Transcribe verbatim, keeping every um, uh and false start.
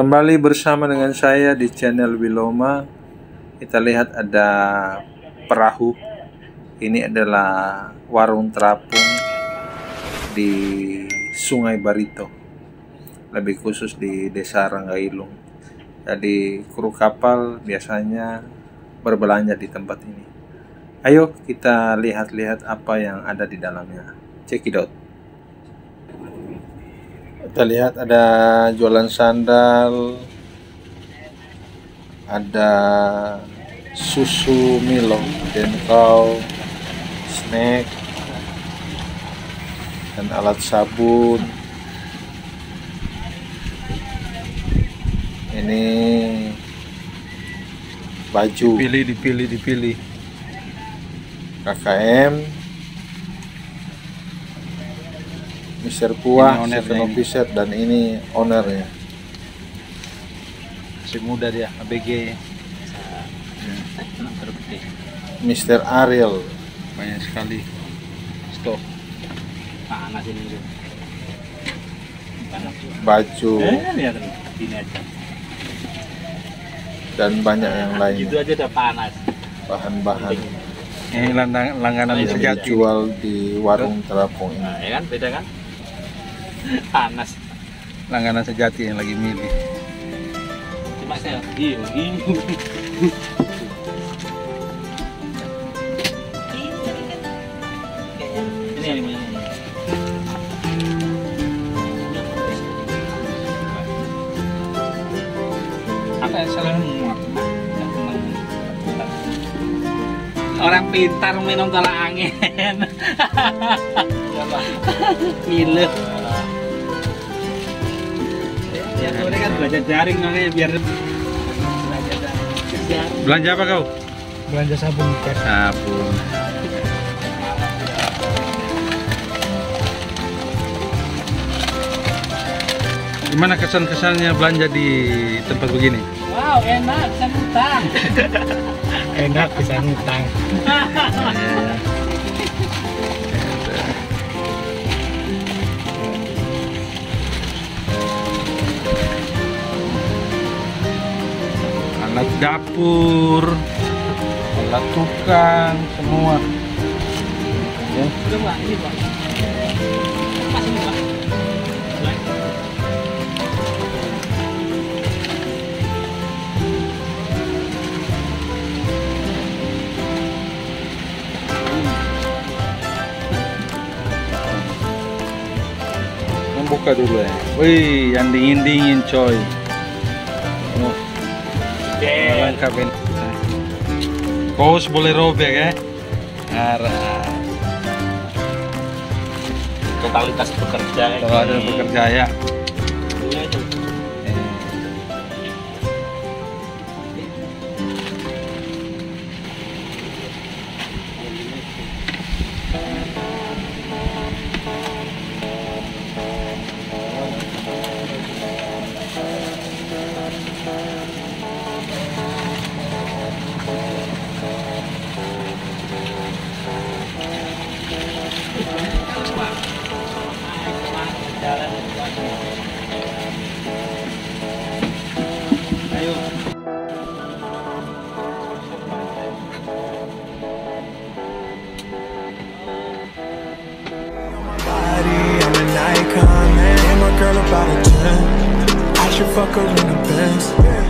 Kembali bersama dengan saya di channel Wiloma. Kita lihat ada perahu. Ini adalah warung terapung di Sungai Barito, lebih khusus di Desa Rangailung. Jadi kru kapal biasanya berbelanja di tempat ini. Ayo kita lihat-lihat apa yang ada di dalamnya. Check it out. Kita lihat ada jualan sandal, ada susu Milo, Denkau, snack, dan alat sabun. Ini baju. Dipilih, dipilih, dipilih. K K M, Mister Puah, Seven Officer, dan ini ownernya. Masih muda dia, A B G. Mister Ariel. Banyak sekali stok. Panas ini. Baju. Dan banyak yang lain. Itu aja udah panas. Bahan-bahan Ini lang- langganan yang sejati. dijual di warung terapung ini. Nah, ya kan beda kan? Panas. Langganan sejati yang lagi milih. Cuma saya hiu, hiu. Ini yang ini. Apa yang salah muat? Orang pintar minum tolak angin. Milu. Ya sore kan belajar jaring makanya biar belajar jaring. Belanja apa kau? Belanja sabun cat. Sabun. Gimana kesan-kesannya belanja di tempat begini? Wow, enak, bisa ngutang. Enak bisa ngutang. Alat dapur, alat tukang, semua. Ya. Coba ini Pak. Pas ini Pak. Buka dulu ya. Wih, yang dingin-dingin coy. Oh, lengkap ini. Kaos boleh robek ya. Arah. Totalitas bekerja. Kalau ada bekerja ya. Ayo. I'm an icon, man. And my girl about a ten. I should fuck her in the Benz.